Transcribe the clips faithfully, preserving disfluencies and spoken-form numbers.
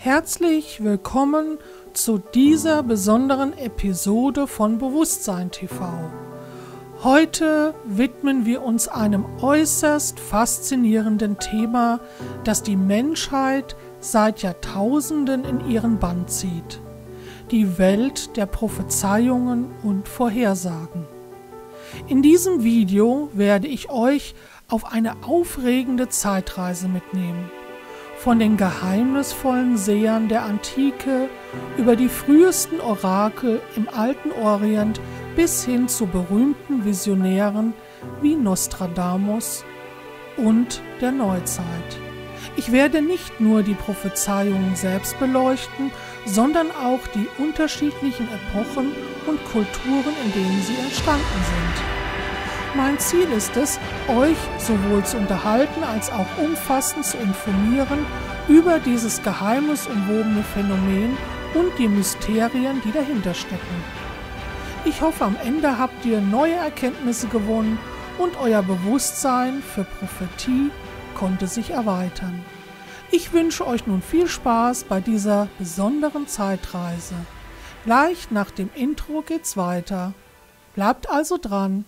Herzlich willkommen zu dieser besonderen Episode von Bewusstsein T V. Heute widmen wir uns einem äußerst faszinierenden Thema, das die Menschheit seit Jahrtausenden in ihren Bann zieht: die Welt der Prophezeiungen und Vorhersagen. In diesem Video werde ich euch auf eine aufregende Zeitreise mitnehmen. Von den geheimnisvollen Sehern der Antike über die frühesten Orakel im alten Orient bis hin zu berühmten Visionären wie Nostradamus und der Neuzeit. Ich werde nicht nur die Prophezeiungen selbst beleuchten, sondern auch die unterschiedlichen Epochen und Kulturen, in denen sie entstanden sind. Mein Ziel ist es, euch sowohl zu unterhalten als auch umfassend zu informieren über dieses geheimnisumwobene Phänomen und die Mysterien, die dahinter stecken. Ich hoffe, am Ende habt ihr neue Erkenntnisse gewonnen und euer Bewusstsein für Prophetie konnte sich erweitern. Ich wünsche euch nun viel Spaß bei dieser besonderen Zeitreise. Gleich nach dem Intro geht's weiter. Bleibt also dran.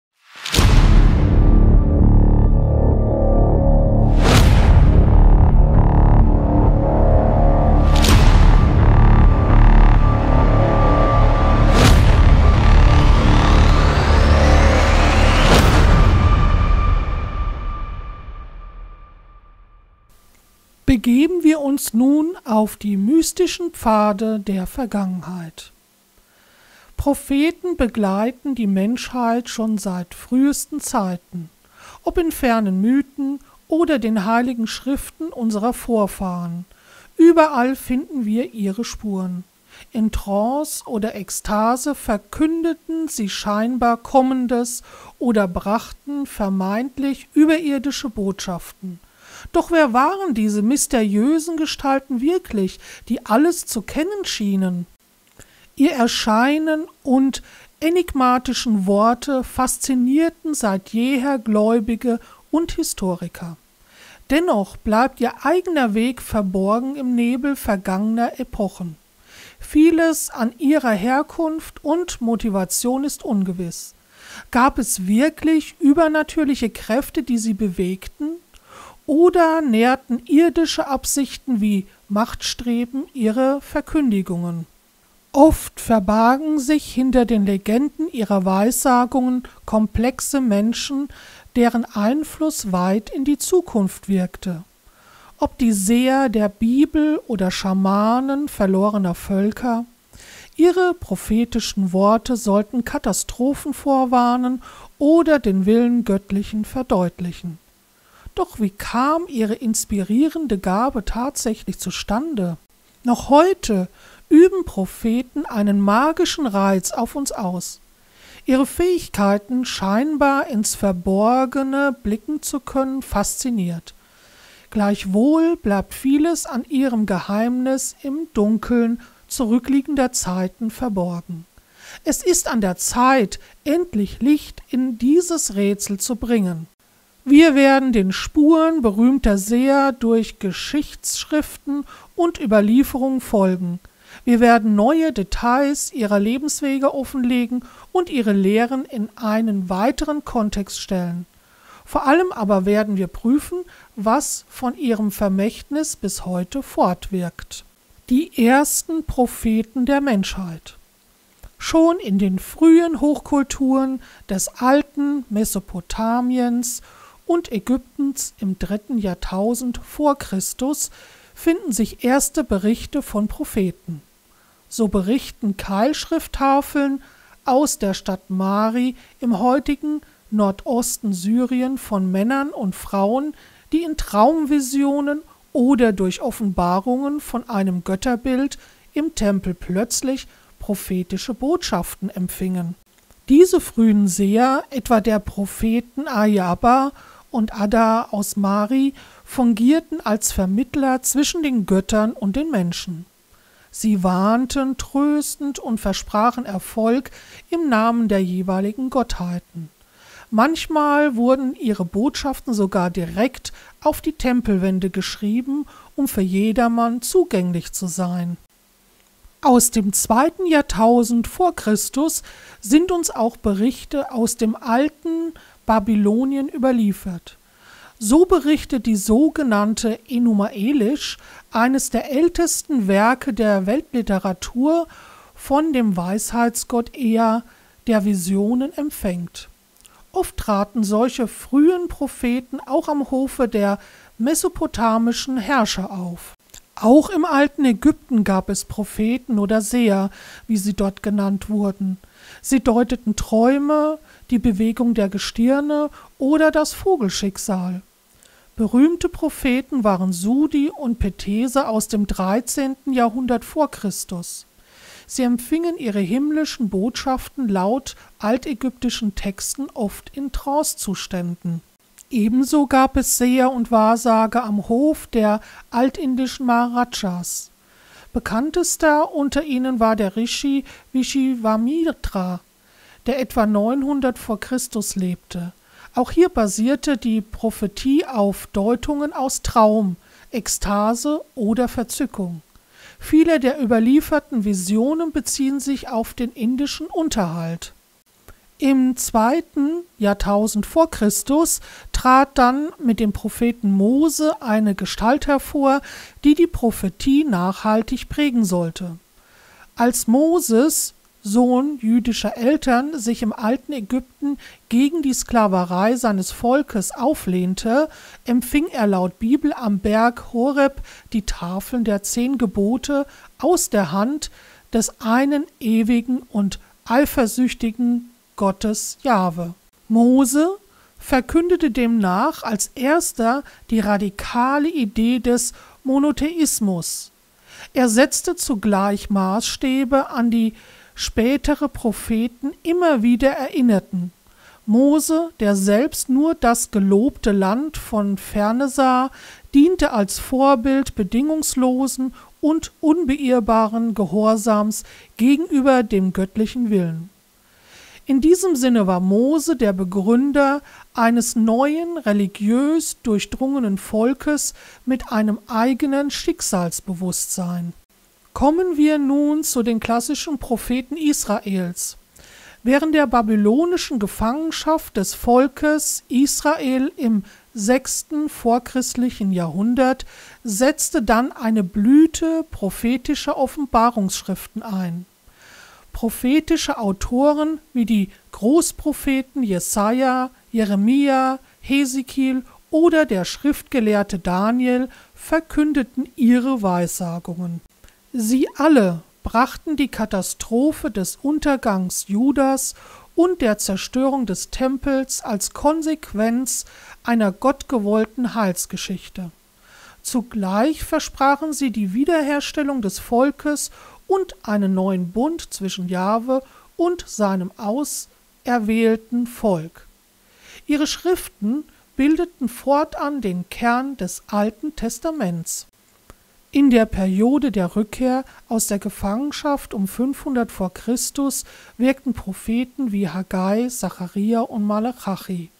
Begeben wir uns nun auf die mystischen Pfade der Vergangenheit. Propheten begleiten die Menschheit schon seit frühesten Zeiten, ob in fernen Mythen oder den heiligen Schriften unserer Vorfahren. Überall finden wir ihre Spuren. In Trance oder Ekstase verkündeten sie scheinbar Kommendes oder brachten vermeintlich überirdische Botschaften. Doch wer waren diese mysteriösen Gestalten wirklich, die alles zu kennen schienen? Ihr Erscheinen und enigmatischen Worte faszinierten seit jeher Gläubige und Historiker. Dennoch bleibt ihr eigener Weg verborgen im Nebel vergangener Epochen. Vieles an ihrer Herkunft und Motivation ist ungewiss. Gab es wirklich übernatürliche Kräfte, die sie bewegten? Oder nährten irdische Absichten wie Machtstreben ihre Verkündigungen? Oft verbargen sich hinter den Legenden ihrer Weissagungen komplexe Menschen, deren Einfluss weit in die Zukunft wirkte. Ob die Seher der Bibel oder Schamanen verlorener Völker, ihre prophetischen Worte sollten Katastrophen vorwarnen oder den Willen Göttlichen verdeutlichen. Doch wie kam ihre inspirierende Gabe tatsächlich zustande? Noch heute üben Propheten einen magischen Reiz auf uns aus. Ihre Fähigkeiten, scheinbar ins Verborgene blicken zu können, fasziniert. Gleichwohl bleibt vieles an ihrem Geheimnis im Dunkeln zurückliegender Zeiten verborgen. Es ist an der Zeit, endlich Licht in dieses Rätsel zu bringen. Wir werden den Spuren berühmter Seher durch Geschichtsschriften und Überlieferungen folgen. Wir werden neue Details ihrer Lebenswege offenlegen und ihre Lehren in einen weiteren Kontext stellen. Vor allem aber werden wir prüfen, was von ihrem Vermächtnis bis heute fortwirkt. Die ersten Propheten der Menschheit. Schon in den frühen Hochkulturen des alten Mesopotamiens und Ägyptens im dritten Jahrtausend vor Christus finden sich erste Berichte von Propheten. So berichten Keilschrifttafeln aus der Stadt Mari im heutigen Nordosten Syrien von Männern und Frauen, die in Traumvisionen oder durch Offenbarungen von einem Götterbild im Tempel plötzlich prophetische Botschaften empfingen. Diese frühen Seher, etwa der Propheten Ayaba und Ada aus Mari, fungierten als Vermittler zwischen den Göttern und den Menschen. Sie warnten tröstend und versprachen Erfolg im Namen der jeweiligen Gottheiten. Manchmal wurden ihre Botschaften sogar direkt auf die Tempelwände geschrieben, um für jedermann zugänglich zu sein. Aus dem zweiten Jahrtausend vor Christus sind uns auch Berichte aus dem alten Babylonien überliefert. So berichtet die sogenannte Enuma Elish, eines der ältesten Werke der Weltliteratur, von dem Weisheitsgott Ea, der Visionen empfängt. Oft traten solche frühen Propheten auch am Hofe der mesopotamischen Herrscher auf. Auch im alten Ägypten gab es Propheten oder Seher, wie sie dort genannt wurden. Sie deuteten Träume, die Bewegung der Gestirne oder das Vogelschicksal. Berühmte Propheten waren Sudi und Petese aus dem dreizehnten Jahrhundert vor Christus. Sie empfingen ihre himmlischen Botschaften laut altägyptischen Texten oft in Trancezuständen. Ebenso gab es Seher und Wahrsager am Hof der altindischen Maharajas. Bekanntester unter ihnen war der Rishi Vishwamitra, der etwa neunhundert vor Christus lebte. Auch hier basierte die Prophetie auf Deutungen aus Traum, Ekstase oder Verzückung. Viele der überlieferten Visionen beziehen sich auf den indischen Unterhalt. Im zweiten Jahrtausend vor Christus trat dann mit dem Propheten Mose eine Gestalt hervor, die die Prophetie nachhaltig prägen sollte. Als Moses, Sohn jüdischer Eltern, sich im alten Ägypten gegen die Sklaverei seines Volkes auflehnte, empfing er laut Bibel am Berg Horeb die Tafeln der zehn Gebote aus der Hand des einen ewigen und eifersüchtigen Gottes Jahwe. Mose verkündete demnach als erster die radikale Idee des Monotheismus. Er setzte zugleich Maßstäbe, an die spätere Propheten immer wieder erinnerten. Mose, der selbst nur das gelobte Land von ferne sah, diente als Vorbild bedingungslosen und unbeirrbaren Gehorsams gegenüber dem göttlichen Willen. In diesem Sinne war Mose der Begründer eines neuen, religiös durchdrungenen Volkes mit einem eigenen Schicksalsbewusstsein. Kommen wir nun zu den klassischen Propheten Israels. Während der babylonischen Gefangenschaft des Volkes Israel im sechsten vorchristlichen Jahrhundert setzte dann eine Blüte prophetischer Offenbarungsschriften ein. Prophetische Autoren wie die Großpropheten Jesaja, Jeremia, Hesekiel oder der Schriftgelehrte Daniel verkündeten ihre Weissagungen. Sie alle brachten die Katastrophe des Untergangs Judas und der Zerstörung des Tempels als Konsequenz einer gottgewollten Heilsgeschichte. Zugleich versprachen sie die Wiederherstellung des Volkes und einen neuen Bund zwischen Jahwe und seinem auserwählten Volk. Ihre Schriften bildeten fortan den Kern des Alten Testaments. In der Periode der Rückkehr aus der Gefangenschaft um fünfhundert vor Christus wirkten Propheten wie Haggai, Zacharia und Malachi.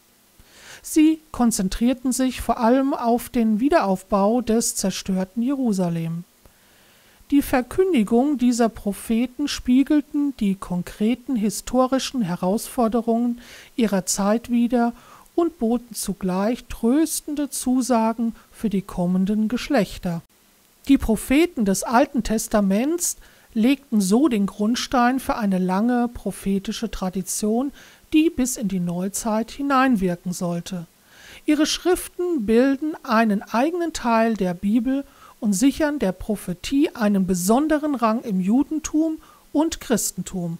Sie konzentrierten sich vor allem auf den Wiederaufbau des zerstörten Jerusalem. Die Verkündigung dieser Propheten spiegelten die konkreten historischen Herausforderungen ihrer Zeit wider und boten zugleich tröstende Zusagen für die kommenden Geschlechter. Die Propheten des Alten Testaments legten so den Grundstein für eine lange prophetische Tradition, die bis in die Neuzeit hineinwirken sollte. Ihre Schriften bilden einen eigenen Teil der Bibel und sichern der Prophetie einen besonderen Rang im Judentum und Christentum.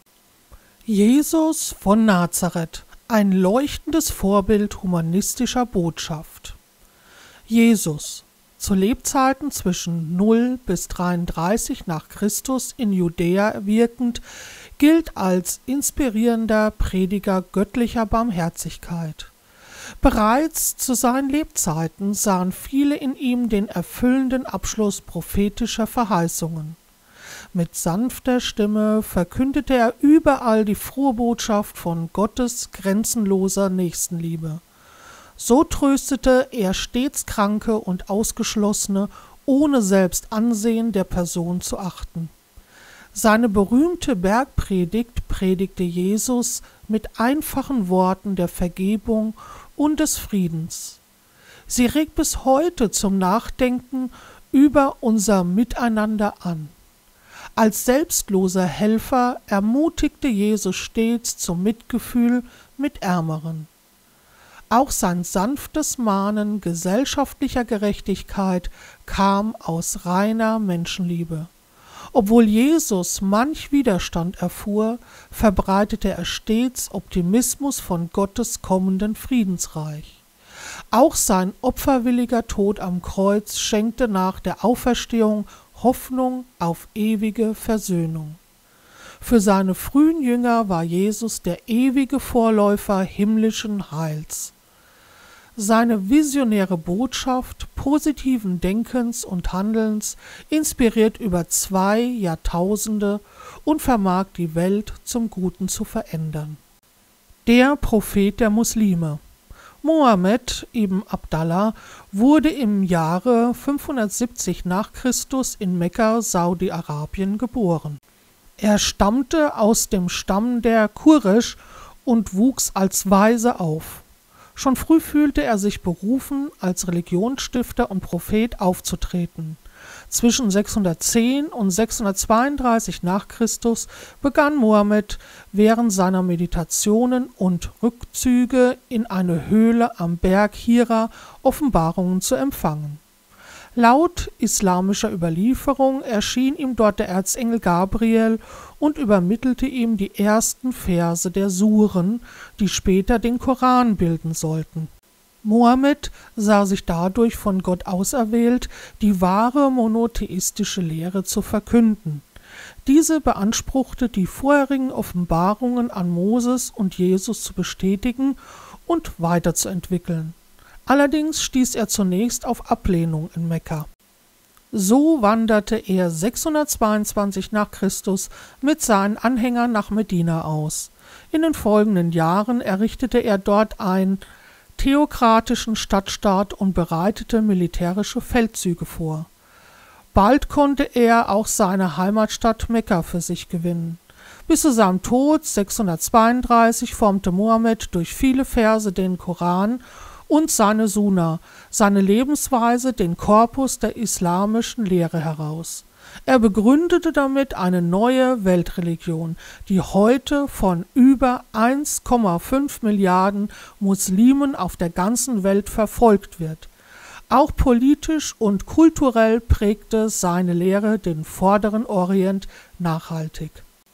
Jesus von Nazareth, ein leuchtendes Vorbild humanistischer Botschaft. Jesus, zu Lebzeiten zwischen null bis dreiunddreißig nach Christus in Judäa wirkend, gilt als inspirierender Prediger göttlicher Barmherzigkeit. Bereits zu seinen Lebzeiten sahen viele in ihm den erfüllenden Abschluss prophetischer Verheißungen. Mit sanfter Stimme verkündete er überall die frohe Botschaft von Gottes grenzenloser Nächstenliebe. So tröstete er stets Kranke und Ausgeschlossene, ohne selbst Ansehen der Person zu achten. Seine berühmte Bergpredigt predigte Jesus mit einfachen Worten der Vergebung und des Friedens. Sie regt bis heute zum Nachdenken über unser Miteinander an. Als selbstloser Helfer ermutigte Jesus stets zum Mitgefühl mit Ärmeren. Auch sein sanftes Mahnen gesellschaftlicher Gerechtigkeit kam aus reiner Menschenliebe. Obwohl Jesus manch Widerstand erfuhr, verbreitete er stets Optimismus von Gottes kommenden Friedensreich. Auch sein opferwilliger Tod am Kreuz schenkte nach der Auferstehung Hoffnung auf ewige Versöhnung. Für seine frühen Jünger war Jesus der ewige Vorläufer himmlischen Heils. Seine visionäre Botschaft positiven Denkens und Handelns inspiriert über zwei Jahrtausende und vermag die Welt zum Guten zu verändern. Der Prophet der Muslime. Mohammed ibn Abdallah wurde im Jahre fünfhundertsiebzig nach Christus in Mekka, Saudi-Arabien, geboren. Er stammte aus dem Stamm der Quraysh und wuchs als Waise auf. Schon früh fühlte er sich berufen, als Religionsstifter und Prophet aufzutreten. Zwischen sechshundertzehn und sechshundertzweiunddreißig nach Christus begann Mohammed während seiner Meditationen und Rückzüge in eine Höhle am Berg Hira Offenbarungen zu empfangen. Laut islamischer Überlieferung erschien ihm dort der Erzengel Gabriel und übermittelte ihm die ersten Verse der Suren, die später den Koran bilden sollten. Mohammed sah sich dadurch von Gott auserwählt, die wahre monotheistische Lehre zu verkünden. Diese beanspruchte, die vorherigen Offenbarungen an Moses und Jesus zu bestätigen und weiterzuentwickeln. Allerdings stieß er zunächst auf Ablehnung in Mekka. So wanderte er sechshundertzweiundzwanzig nach Christus mit seinen Anhängern nach Medina aus. In den folgenden Jahren errichtete er dort einen theokratischen Stadtstaat und bereitete militärische Feldzüge vor. Bald konnte er auch seine Heimatstadt Mekka für sich gewinnen. Bis zu seinem Tod sechshundertzweiunddreißig formte Mohammed durch viele Verse den Koran und seine Sunna, seine Lebensweise, den Korpus der islamischen Lehre heraus. Er begründete damit eine neue Weltreligion, die heute von über eins Komma fünf Milliarden Muslimen auf der ganzen Welt verfolgt wird. Auch politisch und kulturell prägte seine Lehre den Vorderen Orient nachhaltig.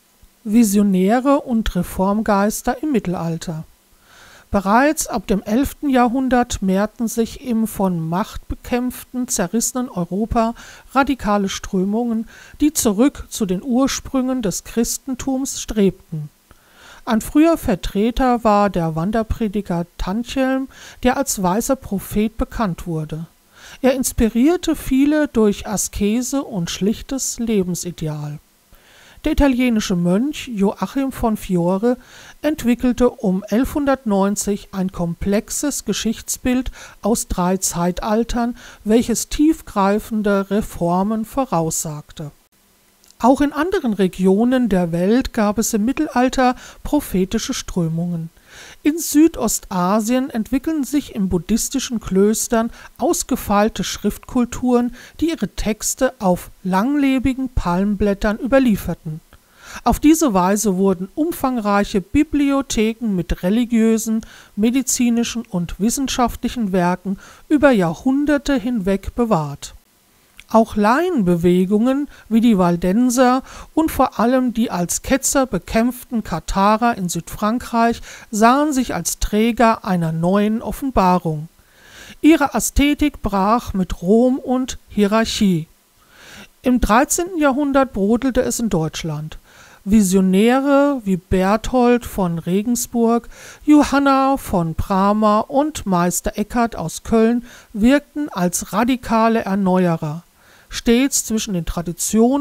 Visionäre und Reformgeister im Mittelalter. Bereits ab dem elften Jahrhundert mehrten sich im von Macht bekämpften, zerrissenen Europa radikale Strömungen, die zurück zu den Ursprüngen des Christentums strebten. Ein früher Vertreter war der Wanderprediger Tantjelm, der als weißer Prophet bekannt wurde. Er inspirierte viele durch Askese und schlichtes Lebensideal. Der italienische Mönch Joachim von Fiore entwickelte um elfhundertneunzig ein komplexes Geschichtsbild aus drei Zeitaltern, welches tiefgreifende Reformen voraussagte. Auch in anderen Regionen der Welt gab es im Mittelalter prophetische Strömungen. In Südostasien entwickeln sich in buddhistischen Klöstern ausgefeilte Schriftkulturen, die ihre Texte auf langlebigen Palmblättern überlieferten. Auf diese Weise wurden umfangreiche Bibliotheken mit religiösen, medizinischen und wissenschaftlichen Werken über Jahrhunderte hinweg bewahrt. Auch Laienbewegungen wie die Waldenser und vor allem die als Ketzer bekämpften Katharer in Südfrankreich sahen sich als Träger einer neuen Offenbarung. Ihre Ästhetik brach mit Rom und Hierarchie. Im dreizehnten Jahrhundert brodelte es in Deutschland. Visionäre wie Berthold von Regensburg, Johanna von Brahma und Meister Eckhart aus Köln wirkten als radikale Erneuerer, stets zwischen den Traditionen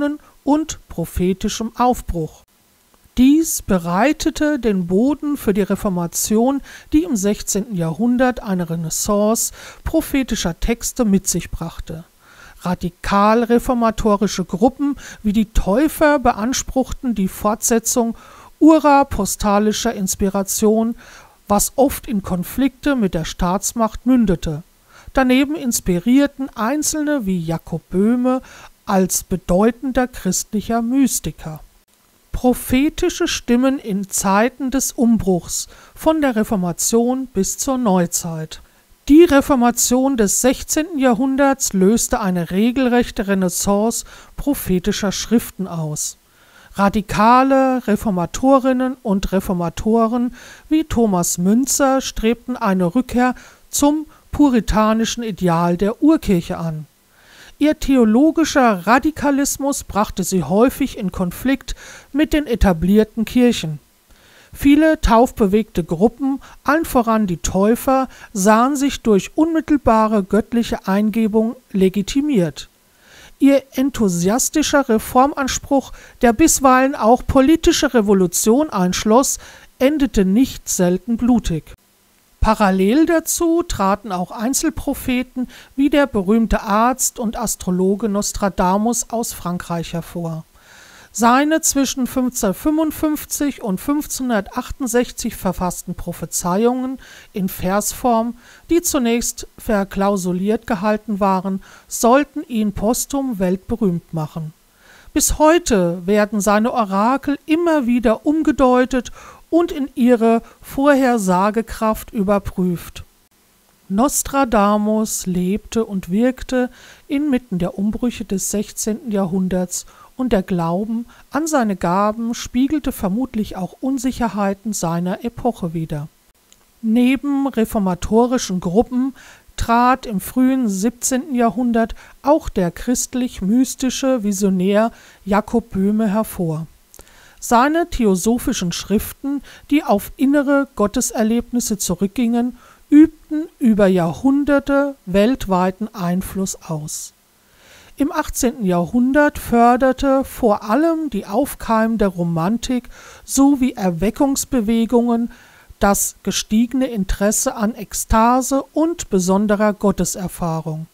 und prophetischem Aufbruch. Dies bereitete den Boden für die Reformation, die im sechzehnten Jahrhundert eine Renaissance prophetischer Texte mit sich brachte. Radikal-reformatorische Gruppen wie die Täufer beanspruchten die Fortsetzung urapostalischer Inspiration, was oft in Konflikte mit der Staatsmacht mündete. Daneben inspirierten Einzelne wie Jakob Böhme als bedeutender christlicher Mystiker. Prophetische Stimmen in Zeiten des Umbruchs von der Reformation bis zur Neuzeit. Die Reformation des sechzehnten Jahrhunderts löste eine regelrechte Renaissance prophetischer Schriften aus. Radikale Reformatorinnen und Reformatoren wie Thomas Müntzer strebten eine Rückkehr zum puritanischen Ideal der Urkirche an. Ihr theologischer Radikalismus brachte sie häufig in Konflikt mit den etablierten Kirchen. Viele taufbewegte Gruppen, allen voran die Täufer, sahen sich durch unmittelbare göttliche Eingebung legitimiert. Ihr enthusiastischer Reformanspruch, der bisweilen auch politische Revolution einschloss, endete nicht selten blutig. Parallel dazu traten auch Einzelpropheten wie der berühmte Arzt und Astrologe Nostradamus aus Frankreich hervor. Seine zwischen fünfzehnhundertfünfundfünfzig und fünfzehnhundertachtundsechzig verfassten Prophezeiungen in Versform, die zunächst verklausuliert gehalten waren, sollten ihn posthum weltberühmt machen. Bis heute werden seine Orakel immer wieder umgedeutet und in ihre Vorhersagekraft überprüft. Nostradamus lebte und wirkte inmitten der Umbrüche des sechzehnten Jahrhunderts und der Glauben an seine Gaben spiegelte vermutlich auch Unsicherheiten seiner Epoche wider. Neben reformatorischen Gruppen trat im frühen siebzehnten Jahrhundert auch der christlich-mystische Visionär Jakob Böhme hervor. Seine theosophischen Schriften, die auf innere Gotteserlebnisse zurückgingen, übten über Jahrhunderte weltweiten Einfluss aus. Im achtzehnten Jahrhundert förderte vor allem die aufkeimende Romantik sowie Erweckungsbewegungen das gestiegene Interesse an Ekstase und besonderer Gotteserfahrung.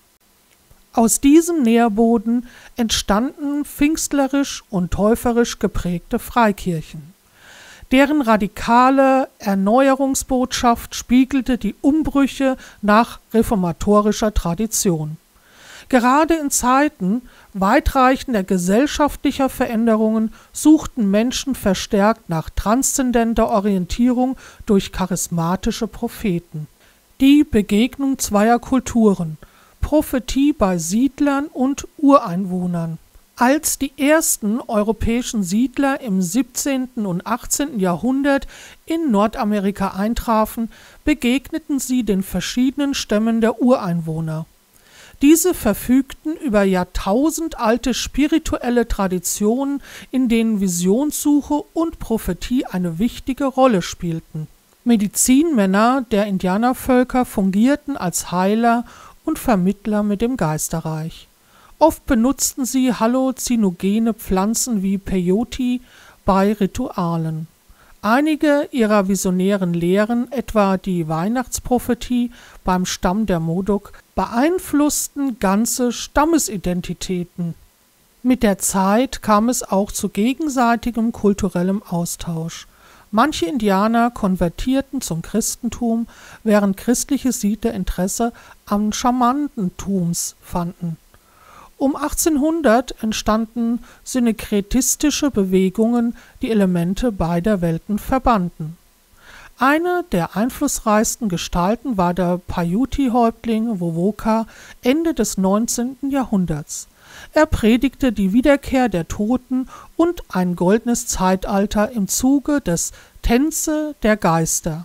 Aus diesem Nährboden entstanden pfingstlerisch und täuferisch geprägte Freikirchen. Deren radikale Erneuerungsbotschaft spiegelte die Umbrüche nach reformatorischer Tradition. Gerade in Zeiten weitreichender gesellschaftlicher Veränderungen suchten Menschen verstärkt nach transzendenter Orientierung durch charismatische Propheten. Die Begegnung zweier Kulturen, Prophetie bei Siedlern und Ureinwohnern. Als die ersten europäischen Siedler im siebzehnten und achtzehnten Jahrhundert in Nordamerika eintrafen, begegneten sie den verschiedenen Stämmen der Ureinwohner. Diese verfügten über jahrtausendalte spirituelle Traditionen, in denen Visionssuche und Prophetie eine wichtige Rolle spielten. Medizinmänner der Indianervölker fungierten als Heiler und Vermittler mit dem Geisterreich. Oft benutzten sie halluzinogene Pflanzen wie Peyote bei Ritualen. Einige ihrer visionären Lehren, etwa die Weihnachtsprophetie beim Stamm der Modoc, beeinflussten ganze Stammesidentitäten. Mit der Zeit kam es auch zu gegenseitigem kulturellem Austausch. Manche Indianer konvertierten zum Christentum, während christliche Siedler Interesse am Schamanentums fanden. Um achtzehnhundert entstanden synekretistische Bewegungen, die Elemente beider Welten verbanden. Eine der einflussreichsten Gestalten war der Paiute-Häuptling Wovoka Ende des neunzehnten Jahrhunderts. Er predigte die Wiederkehr der Toten und ein goldenes Zeitalter im Zuge des Tänze der Geister.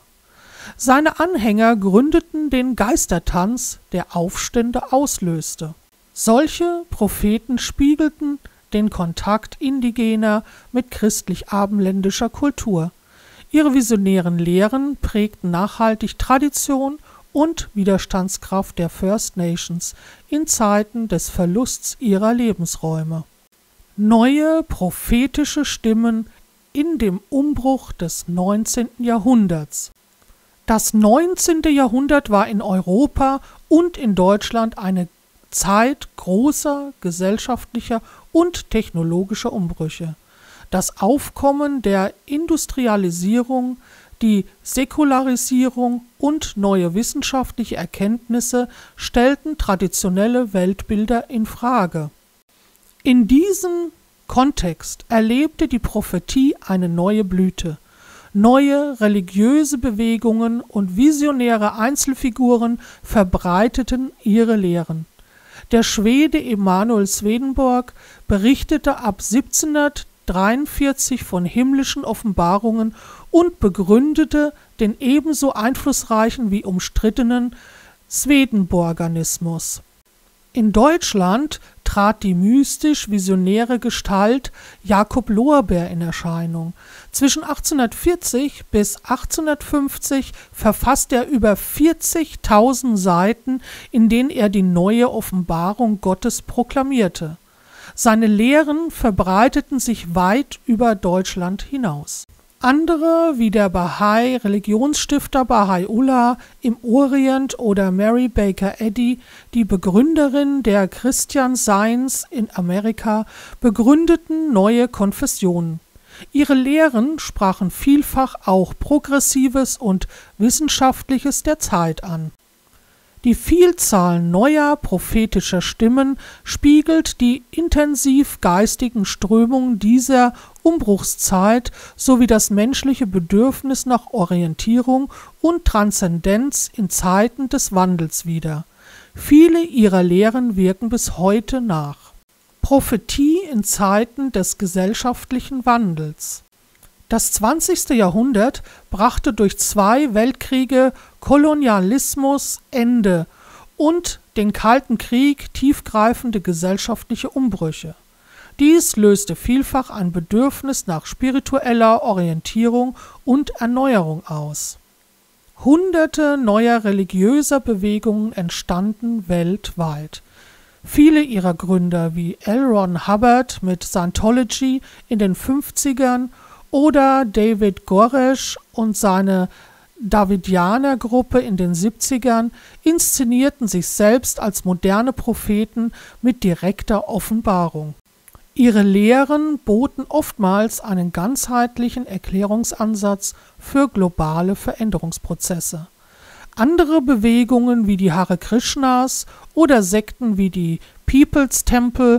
Seine Anhänger gründeten den Geistertanz, der Aufstände auslöste. Solche Propheten spiegelten den Kontakt indigener mit christlich-abendländischer Kultur. Ihre visionären Lehren prägten nachhaltig Tradition und Widerstandskraft der First Nations in Zeiten des Verlusts ihrer Lebensräume. Neue prophetische Stimmen in dem Umbruch des neunzehnten Jahrhunderts. Das neunzehnte Jahrhundert war in Europa und in Deutschland eine Zeit großer gesellschaftlicher und technologischer Umbrüche. Das Aufkommen der Industrialisierung, die Säkularisierung und neue wissenschaftliche Erkenntnisse stellten traditionelle Weltbilder in Frage. In diesem Kontext erlebte die Prophetie eine neue Blüte. Neue religiöse Bewegungen und visionäre Einzelfiguren verbreiteten ihre Lehren. Der Schwede Emanuel Swedenborg berichtete ab siebzehnhundertdreiundvierzig von himmlischen Offenbarungen und begründete den ebenso einflussreichen wie umstrittenen Swedenborganismus. In Deutschland trat die mystisch-visionäre Gestalt Jakob Lorber in Erscheinung. Zwischen achtzehnhundertvierzig bis achtzehnhundertfünfzig verfasste er über vierzigtausend Seiten, in denen er die neue Offenbarung Gottes proklamierte. Seine Lehren verbreiteten sich weit über Deutschland hinaus. Andere, wie der Bahai-Religionsstifter Baha'u'llah im Orient oder Mary Baker Eddy, die Begründerin der Christian Science in Amerika, begründeten neue Konfessionen. Ihre Lehren sprachen vielfach auch Progressives und Wissenschaftliches der Zeit an. Die Vielzahl neuer prophetischer Stimmen spiegelt die intensiv geistigen Strömungen dieser Umbruchszeit sowie das menschliche Bedürfnis nach Orientierung und Transzendenz in Zeiten des Wandels wider. Viele ihrer Lehren wirken bis heute nach. Prophetie in Zeiten des gesellschaftlichen Wandels. Das zwanzigste Jahrhundert brachte durch zwei Weltkriege, Kolonialismus, Ende und den Kalten Krieg tiefgreifende gesellschaftliche Umbrüche. Dies löste vielfach ein Bedürfnis nach spiritueller Orientierung und Erneuerung aus. Hunderte neuer religiöser Bewegungen entstanden weltweit. Viele ihrer Gründer wie L. Ron Hubbard mit Scientology in den fünfzigern oder David Koresh und seine Davidianer-Gruppe in den siebzigern inszenierten sich selbst als moderne Propheten mit direkter Offenbarung. Ihre Lehren boten oftmals einen ganzheitlichen Erklärungsansatz für globale Veränderungsprozesse. Andere Bewegungen wie die Hare Krishnas oder Sekten wie die People's Temple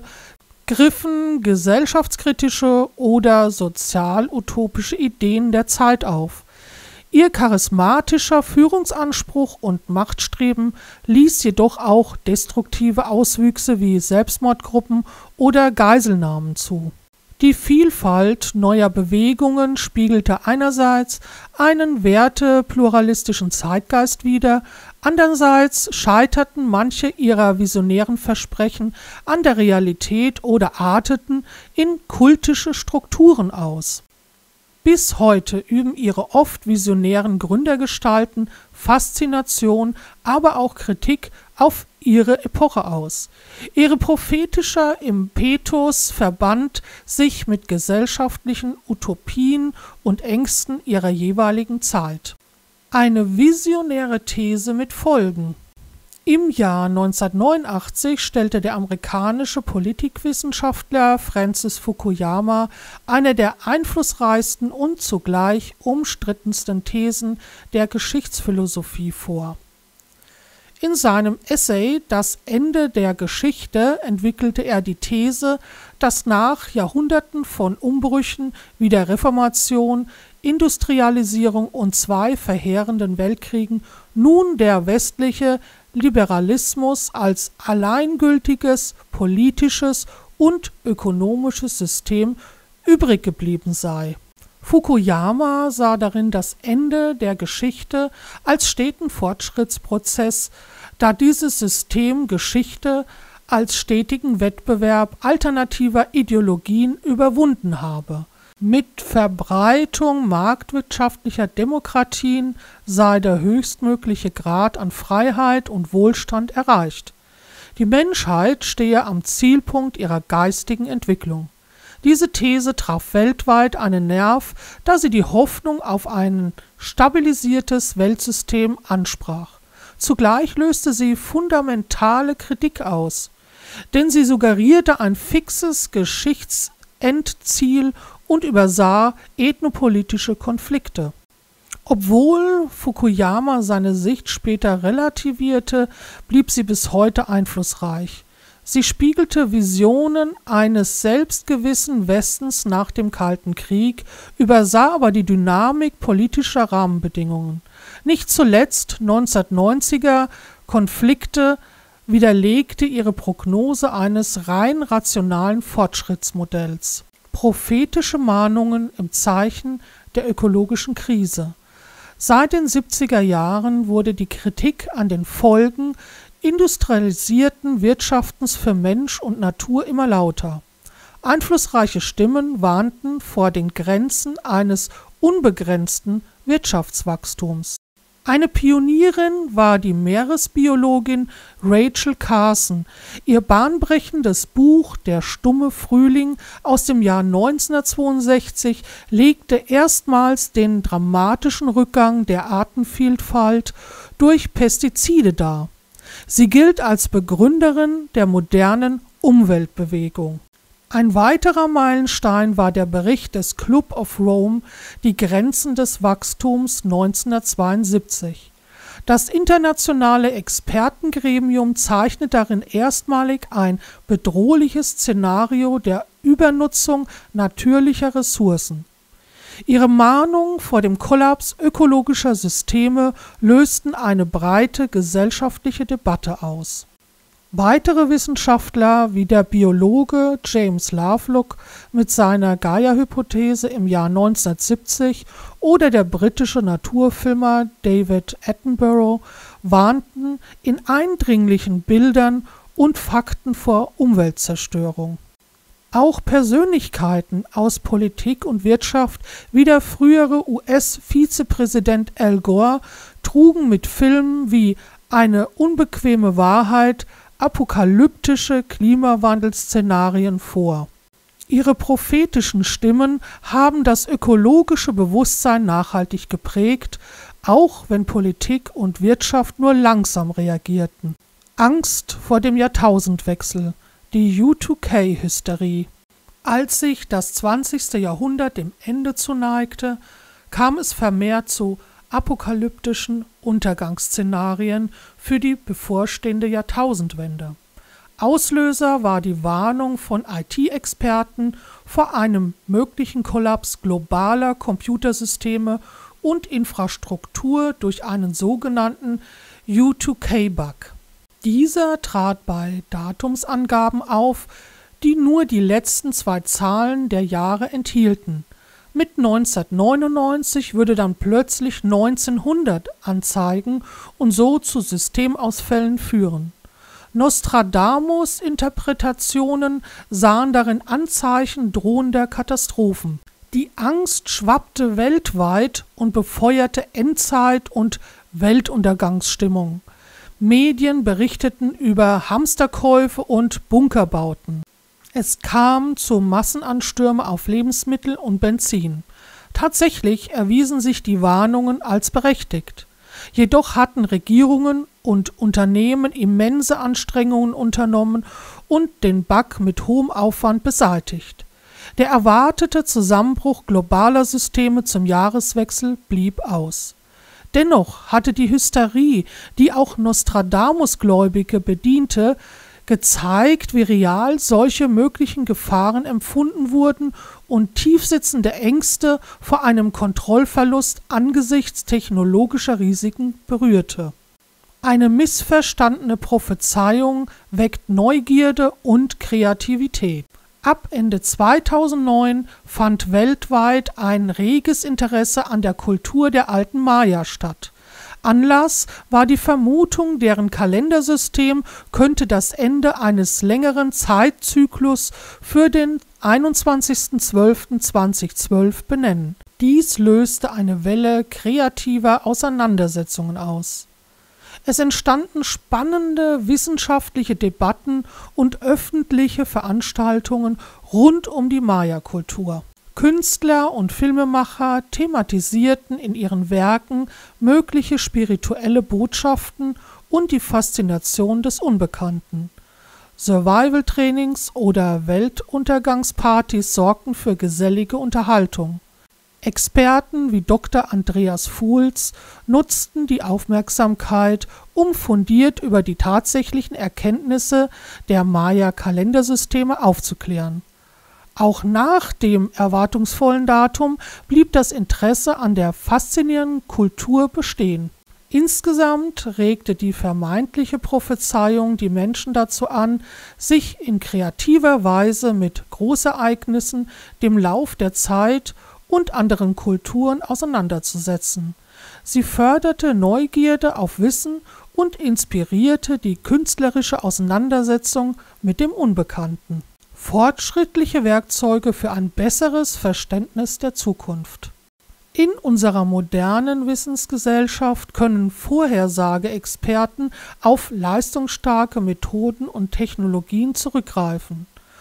griffen gesellschaftskritische oder sozial-utopische Ideen der Zeit auf. Ihr charismatischer Führungsanspruch und Machtstreben ließ jedoch auch destruktive Auswüchse wie Selbstmordgruppen oder Geiselnahmen zu. Die Vielfalt neuer Bewegungen spiegelte einerseits einen wertepluralistischen Zeitgeist wider, andererseits scheiterten manche ihrer visionären Versprechen an der Realität oder arteten in kultische Strukturen aus. Bis heute üben ihre oft visionären Gründergestalten Faszination, aber auch Kritik auf ihre Epoche aus. Ihre prophetischer Impetus verband sich mit gesellschaftlichen Utopien und Ängsten ihrer jeweiligen Zeit. Eine visionäre These mit Folgen. Im Jahr neunzehnhundertneunundachtzig stellte der amerikanische Politikwissenschaftler Francis Fukuyama eine der einflussreichsten und zugleich umstrittensten Thesen der Geschichtsphilosophie vor. In seinem Essay »Das Ende der Geschichte« entwickelte er die These, dass nach Jahrhunderten von Umbrüchen wie der Reformation, Industrialisierung und zwei verheerenden Weltkriegen nun der westliche Liberalismus als alleingültiges politisches und ökonomisches System übrig geblieben sei. Fukuyama sah darin das Ende der Geschichte als steten Fortschrittsprozess, da dieses System Geschichte als stetigen Wettbewerb alternativer Ideologien überwunden habe. Mit Verbreitung marktwirtschaftlicher Demokratien sei der höchstmögliche Grad an Freiheit und Wohlstand erreicht. Die Menschheit stehe am Zielpunkt ihrer geistigen Entwicklung. Diese These traf weltweit einen Nerv, da sie die Hoffnung auf ein stabilisiertes Weltsystem ansprach. Zugleich löste sie fundamentale Kritik aus, denn sie suggerierte ein fixes Geschichtsendziel und übersah ethnopolitische Konflikte. Obwohl Fukuyama seine Sicht später relativierte, blieb sie bis heute einflussreich. Sie spiegelte Visionen eines selbstgewissen Westens nach dem Kalten Krieg, übersah aber die Dynamik politischer Rahmenbedingungen. Nicht zuletzt neunzehnhundertneunziger Konflikte widerlegte ihre Prognose eines rein rationalen Fortschrittsmodells. Prophetische Mahnungen im Zeichen der ökologischen Krise. Seit den siebziger Jahren wurde die Kritik an den Folgen industrialisierten Wirtschaftens für Mensch und Natur immer lauter. Einflussreiche Stimmen warnten vor den Grenzen eines unbegrenzten Wirtschaftswachstums. Eine Pionierin war die Meeresbiologin Rachel Carson. Ihr bahnbrechendes Buch »Der stumme Frühling« aus dem Jahr neunzehnhundertzweiundsechzig legte erstmals den dramatischen Rückgang der Artenvielfalt durch Pestizide dar. Sie gilt als Begründerin der modernen Umweltbewegung. Ein weiterer Meilenstein war der Bericht des Club of Rome »Die Grenzen des Wachstums« neunzehnhundertzweiundsiebzig. Das internationale Expertengremium zeichnet darin erstmalig ein bedrohliches Szenario der Übernutzung natürlicher Ressourcen. Ihre Mahnungen vor dem Kollaps ökologischer Systeme lösten eine breite gesellschaftliche Debatte aus. Weitere Wissenschaftler wie der Biologe James Lovelock mit seiner Gaia-Hypothese im Jahr neunzehnhundertsiebzig oder der britische Naturfilmer David Attenborough warnten in eindringlichen Bildern und Fakten vor Umweltzerstörung. Auch Persönlichkeiten aus Politik und Wirtschaft wie der frühere U S-Vizepräsident Al Gore trugen mit Filmen wie »Eine unbequeme Wahrheit« apokalyptische Klimawandelszenarien vor. Ihre prophetischen Stimmen haben das ökologische Bewusstsein nachhaltig geprägt, auch wenn Politik und Wirtschaft nur langsam reagierten. Angst vor dem Jahrtausendwechsel, die U zwei K-Hysterie. Als sich das zwanzigste Jahrhundert dem Ende zuneigte, kam es vermehrt zu apokalyptischen Untergangsszenarien für die bevorstehende Jahrtausendwende. Auslöser war die Warnung von I T-Experten vor einem möglichen Kollaps globaler Computersysteme und Infrastruktur durch einen sogenannten U zwei K-Bug. Dieser trat bei Datumsangaben auf, die nur die letzten zwei Zahlen der Jahre enthielten. Mit neunzehnhundertneunundneunzig würde dann plötzlich neunzehnhundert anzeigen und so zu Systemausfällen führen. Nostradamus-Interpretationen sahen darin Anzeichen drohender Katastrophen. Die Angst schwappte weltweit und befeuerte Endzeit- und Weltuntergangsstimmung. Medien berichteten über Hamsterkäufe und Bunkerbauten. Es kam zu Massenanstürmen auf Lebensmittel und Benzin. Tatsächlich erwiesen sich die Warnungen als berechtigt. Jedoch hatten Regierungen und Unternehmen immense Anstrengungen unternommen und den Bug mit hohem Aufwand beseitigt. Der erwartete Zusammenbruch globaler Systeme zum Jahreswechsel blieb aus. Dennoch hatte die Hysterie, die auch Nostradamus-Gläubige bediente, gezeigt, wie real solche möglichen Gefahren empfunden wurden und tiefsitzende Ängste vor einem Kontrollverlust angesichts technologischer Risiken berührte. Eine missverstandene Prophezeiung weckt Neugierde und Kreativität. Ab Ende zweitausendneun fand weltweit ein reges Interesse an der Kultur der alten Maya statt. Anlass war die Vermutung, deren Kalendersystem könnte das Ende eines längeren Zeitzyklus für den einundzwanzigsten zwölften zweitausendzwölf benennen. Dies löste eine Welle kreativer Auseinandersetzungen aus. Es entstanden spannende wissenschaftliche Debatten und öffentliche Veranstaltungen rund um die Maya-Kultur. Künstler und Filmemacher thematisierten in ihren Werken mögliche spirituelle Botschaften und die Faszination des Unbekannten. Survival-Trainings oder Weltuntergangspartys sorgten für gesellige Unterhaltung. Experten wie Doktor Andreas Fuhls nutzten die Aufmerksamkeit, um fundiert über die tatsächlichen Erkenntnisse der Maya-Kalendersysteme aufzuklären. Auch nach dem erwartungsvollen Datum blieb das Interesse an der faszinierenden Kultur bestehen. Insgesamt regte die vermeintliche Prophezeiung die Menschen dazu an, sich in kreativer Weise mit Großereignissen, dem Lauf der Zeit und anderen Kulturen auseinanderzusetzen. Sie förderte Neugierde auf Wissen und inspirierte die künstlerische Auseinandersetzung mit dem Unbekannten. Fortschrittliche Werkzeuge für ein besseres Verständnis der Zukunft. In unserer modernen Wissensgesellschaft können Vorhersageexperten auf leistungsstarke Methoden und Technologien zurückgreifen.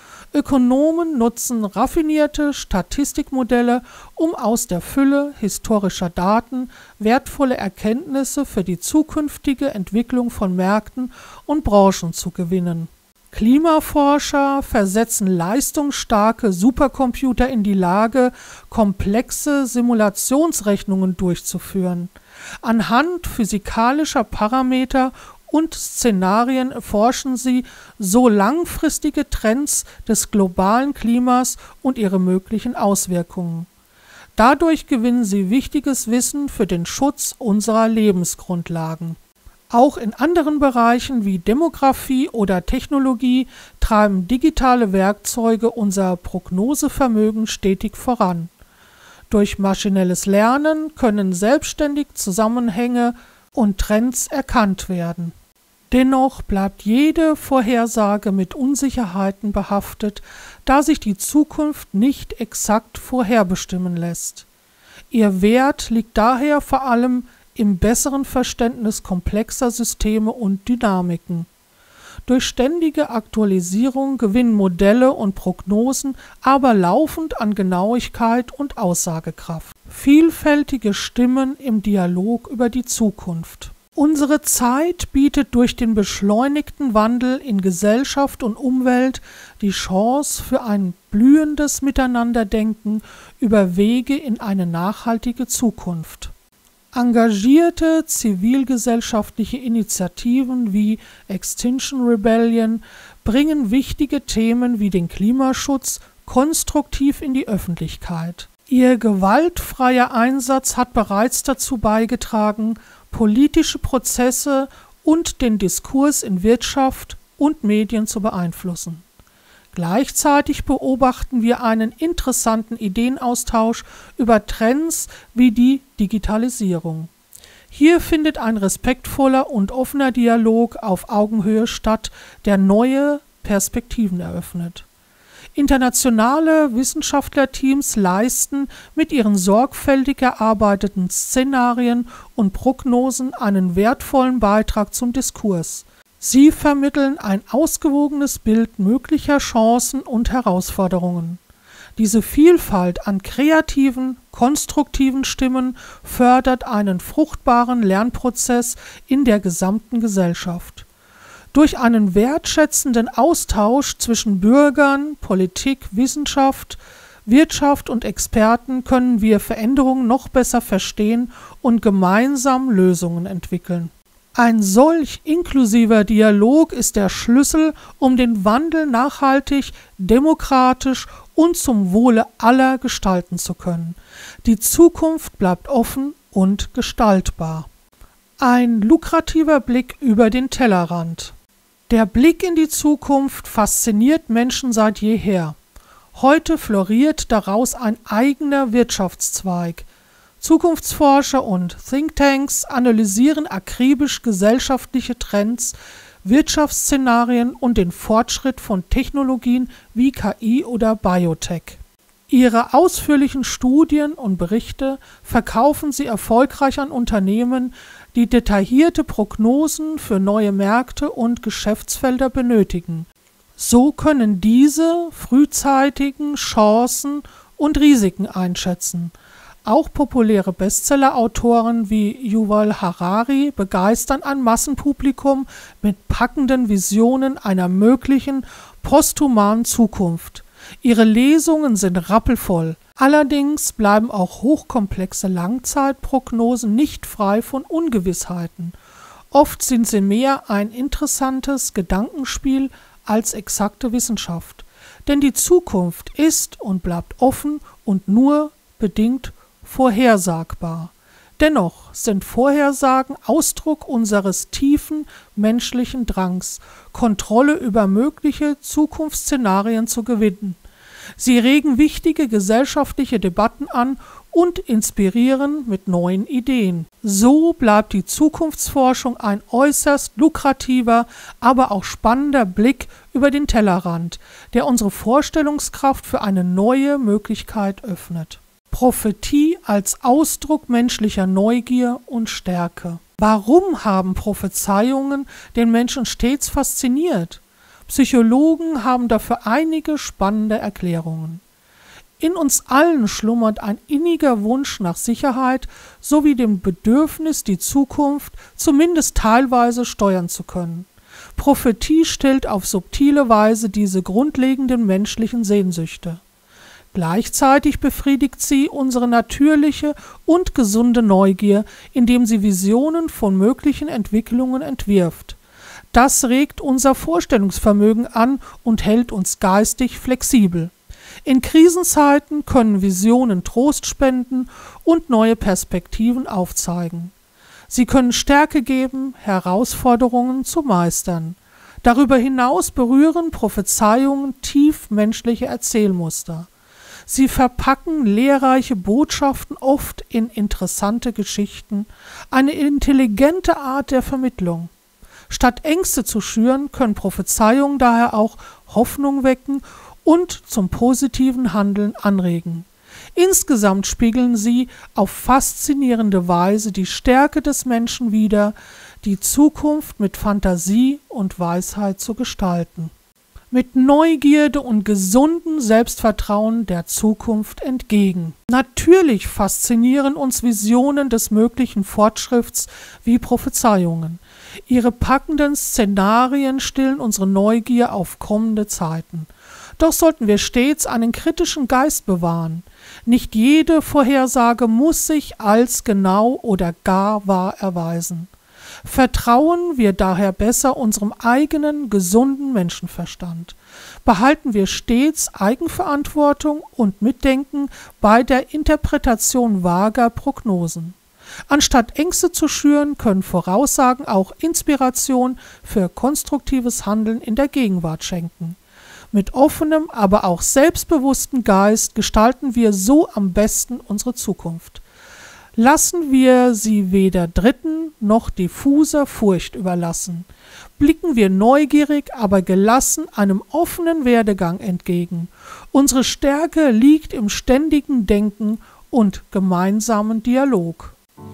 Ökonomen nutzen raffinierte Statistikmodelle, um aus der Fülle historischer Daten wertvolle Erkenntnisse für die zukünftige Entwicklung von Märkten und Branchen zu gewinnen. Klimaforscher versetzen leistungsstarke Supercomputer in die Lage, komplexe Simulationsrechnungen durchzuführen. Anhand physikalischer Parameter und Szenarien erforschen sie so langfristige Trends des globalen Klimas und ihre möglichen Auswirkungen. Dadurch gewinnen sie wichtiges Wissen für den Schutz unserer Lebensgrundlagen. Auch in anderen Bereichen wie Demografie oder Technologie treiben digitale Werkzeuge unser Prognosevermögen stetig voran. Durch maschinelles Lernen können selbstständig Zusammenhänge und Trends erkannt werden. Dennoch bleibt jede Vorhersage mit Unsicherheiten behaftet, da sich die Zukunft nicht exakt vorherbestimmen lässt. Ihr Wert liegt daher vor allem im besseren Verständnis komplexer Systeme und Dynamiken. Durch ständige Aktualisierung gewinnen Modelle und Prognosen aber laufend an Genauigkeit und Aussagekraft. Vielfältige Stimmen im Dialog über die Zukunft. Unsere Zeit bietet durch den beschleunigten Wandel in Gesellschaft und Umwelt die Chance für ein blühendes Miteinanderdenken über Wege in eine nachhaltige Zukunft. Engagierte zivilgesellschaftliche Initiativen wie Extinction Rebellion bringen wichtige Themen wie den Klimaschutz konstruktiv in die Öffentlichkeit. Ihr gewaltfreier Einsatz hat bereits dazu beigetragen, politische Prozesse und den Diskurs in Wirtschaft und Medien zu beeinflussen. Gleichzeitig beobachten wir einen interessanten Ideenaustausch über Trends wie die Digitalisierung. Hier findet ein respektvoller und offener Dialog auf Augenhöhe statt, der neue Perspektiven eröffnet. Internationale Wissenschaftlerteams leisten mit ihren sorgfältig erarbeiteten Szenarien und Prognosen einen wertvollen Beitrag zum Diskurs. Sie vermitteln ein ausgewogenes Bild möglicher Chancen und Herausforderungen. Diese Vielfalt an kreativen, konstruktiven Stimmen fördert einen fruchtbaren Lernprozess in der gesamten Gesellschaft. Durch einen wertschätzenden Austausch zwischen Bürgern, Politik, Wissenschaft, Wirtschaft und Experten können wir Veränderungen noch besser verstehen und gemeinsam Lösungen entwickeln. Ein solch inklusiver Dialog ist der Schlüssel, um den Wandel nachhaltig, demokratisch und zum Wohle aller gestalten zu können. Die Zukunft bleibt offen und gestaltbar. Ein lukrativer Blick über den Tellerrand. Der Blick in die Zukunft fasziniert Menschen seit jeher. Heute floriert daraus ein eigener Wirtschaftszweig. Zukunftsforscher und Thinktanks analysieren akribisch gesellschaftliche Trends, Wirtschaftsszenarien und den Fortschritt von Technologien wie K I oder Biotech. Ihre ausführlichen Studien und Berichte verkaufen Sie erfolgreich an Unternehmen, die detaillierte Prognosen für neue Märkte und Geschäftsfelder benötigen. So können diese frühzeitigen Chancen und Risiken einschätzen. Auch populäre Bestseller-Autoren wie Yuval Harari begeistern ein Massenpublikum mit packenden Visionen einer möglichen posthumanen Zukunft. Ihre Lesungen sind rappelvoll. Allerdings bleiben auch hochkomplexe Langzeitprognosen nicht frei von Ungewissheiten. Oft sind sie mehr ein interessantes Gedankenspiel als exakte Wissenschaft. Denn die Zukunft ist und bleibt offen und nur bedingt vorhersagbar. Dennoch sind Vorhersagen Ausdruck unseres tiefen menschlichen Drangs, Kontrolle über mögliche Zukunftsszenarien zu gewinnen. Sie regen wichtige gesellschaftliche Debatten an und inspirieren mit neuen Ideen. So bleibt die Zukunftsforschung ein äußerst lukrativer, aber auch spannender Blick über den Tellerrand, der unsere Vorstellungskraft für eine neue Möglichkeit öffnet. Prophetie als Ausdruck menschlicher Neugier und Stärke. Warum haben Prophezeiungen den Menschen stets fasziniert? Psychologen haben dafür einige spannende Erklärungen. In uns allen schlummert ein inniger Wunsch nach Sicherheit sowie dem Bedürfnis, die Zukunft zumindest teilweise steuern zu können. Prophetie stillt auf subtile Weise diese grundlegenden menschlichen Sehnsüchte. Gleichzeitig befriedigt sie unsere natürliche und gesunde Neugier, indem sie Visionen von möglichen Entwicklungen entwirft. Das regt unser Vorstellungsvermögen an und hält uns geistig flexibel. In Krisenzeiten können Visionen Trost spenden und neue Perspektiven aufzeigen. Sie können Stärke geben, Herausforderungen zu meistern. Darüber hinaus berühren Prophezeiungen tief menschliche Erzählmuster. Sie verpacken lehrreiche Botschaften oft in interessante Geschichten, eine intelligente Art der Vermittlung. Statt Ängste zu schüren, können Prophezeiungen daher auch Hoffnung wecken und zum positiven Handeln anregen. Insgesamt spiegeln sie auf faszinierende Weise die Stärke des Menschen wider, die Zukunft mit Fantasie und Weisheit zu gestalten. Mit Neugierde und gesundem Selbstvertrauen der Zukunft entgegen. Natürlich faszinieren uns Visionen des möglichen Fortschritts wie Prophezeiungen. Ihre packenden Szenarien stillen unsere Neugier auf kommende Zeiten. Doch sollten wir stets einen kritischen Geist bewahren. Nicht jede Vorhersage muss sich als genau oder gar wahr erweisen. Vertrauen wir daher besser unserem eigenen, gesunden Menschenverstand. Behalten wir stets Eigenverantwortung und Mitdenken bei der Interpretation vager Prognosen. Anstatt Ängste zu schüren, können Voraussagen auch Inspiration für konstruktives Handeln in der Gegenwart schenken. Mit offenem, aber auch selbstbewusstem Geist gestalten wir so am besten unsere Zukunft. Lassen wir sie weder Dritten noch diffuser Furcht überlassen. Blicken wir neugierig, aber gelassen einem offenen Werdegang entgegen. Unsere Stärke liegt im ständigen Denken und gemeinsamen Dialog.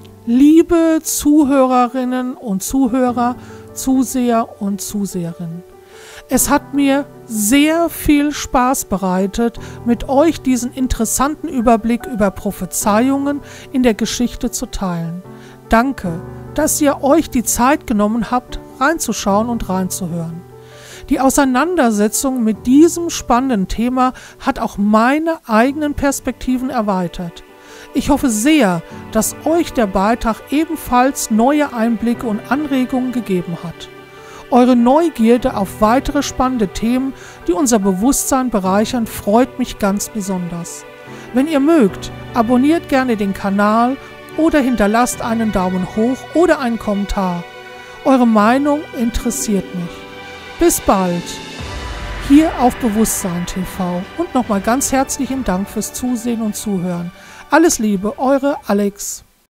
Liebe Zuhörerinnen und Zuhörer, Zuseher und Zuseherinnen, es hat mir sehr viel Spaß bereitet, mit euch diesen interessanten Überblick über Prophezeiungen in der Geschichte zu teilen. Danke, dass ihr euch die Zeit genommen habt, reinzuschauen und reinzuhören. Die Auseinandersetzung mit diesem spannenden Thema hat auch meine eigenen Perspektiven erweitert. Ich hoffe sehr, dass euch der Beitrag ebenfalls neue Einblicke und Anregungen gegeben hat. Eure Neugierde auf weitere spannende Themen, die unser Bewusstsein bereichern, freut mich ganz besonders. Wenn ihr mögt, abonniert gerne den Kanal oder hinterlasst einen Daumen hoch oder einen Kommentar. Eure Meinung interessiert mich. Bis bald, hier auf Bewusstsein T V und nochmal ganz herzlichen Dank fürs Zusehen und Zuhören. Alles Liebe, eure Alex.